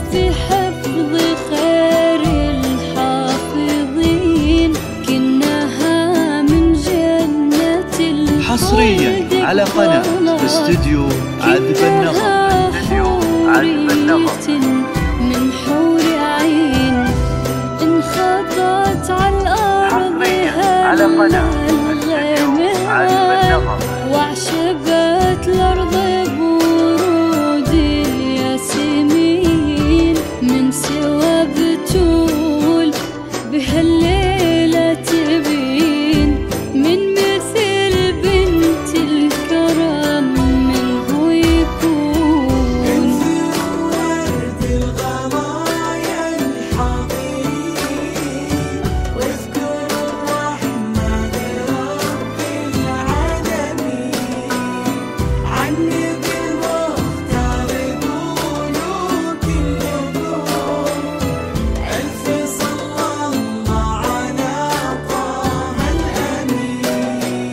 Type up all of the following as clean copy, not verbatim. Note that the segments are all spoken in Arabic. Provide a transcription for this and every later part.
في حفظ خير الحافظين، كناها من جنة الخلد حصريا على قناة استوديو عذب النغم. من حور عين انخطت على الأرض هالغيمها، وعشبت الأرض بورود الياسمين، من سوى بتول بهالليلة تبين، من مثل بنت الكرم من هو يكون. ورد الغرايا الحضين، واذكر الرحمن رب العالمين، عني بالمختار قولوا كلكم ألف صلى الله على طه الأمين.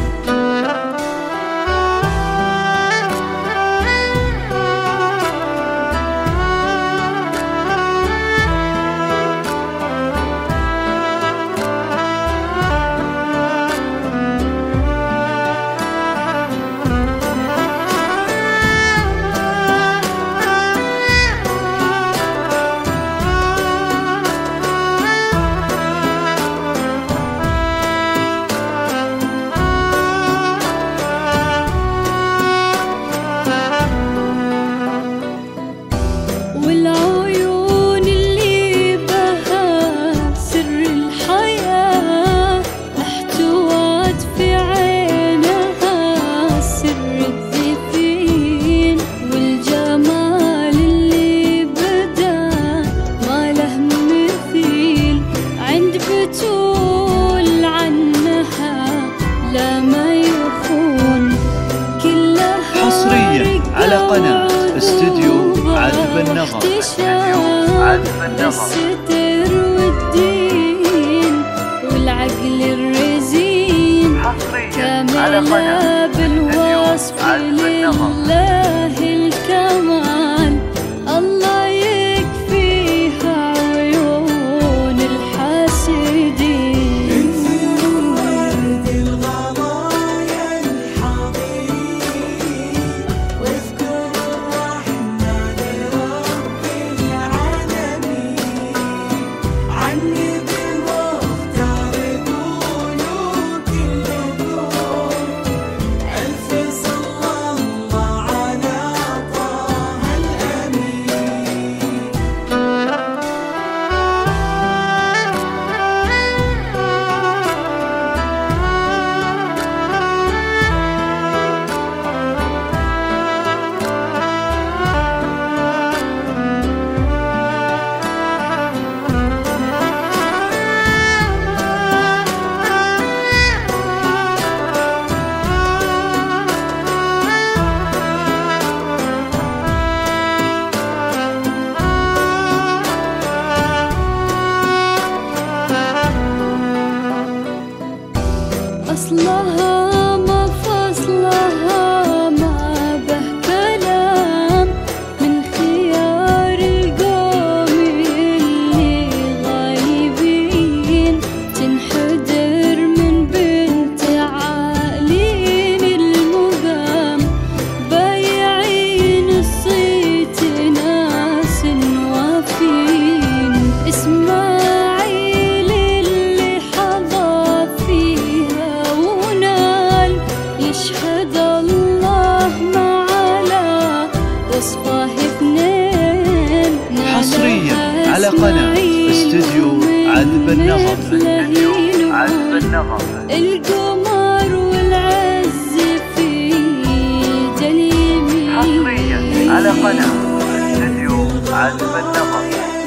والعيون اللي بها سر الحياة احتوت في عينها سر الذفين، والجمال اللي بدا ما له مثيل، عند بتول عنها لا ما يخون، كلها حصريا على قناة استوديو عذب النغم. الستر والدين والعقل الرزين، كاملة بالوصف لله الكمال، الله يكفيها عيون الحاسدين. ورد الغرايا الحضين، واذكر الرحمن رب العالمين، عني بالمختار قولوا كلكم ألف صلى الله على طه الأمين. أصلها ما فصلها ما به كلام، من خيار القوم اللي غايبين، تنحدر من بنت عالين المقام، بايعين الصيت ناس وافين، إسماعيل اللي حضى فيها ونال، يشهد الله ما على وصفه اثنين، حصريا على قناة استوديو عذب النغم. القمر والعز في اليمين، حصريا على قناة استوديو عذب النغم.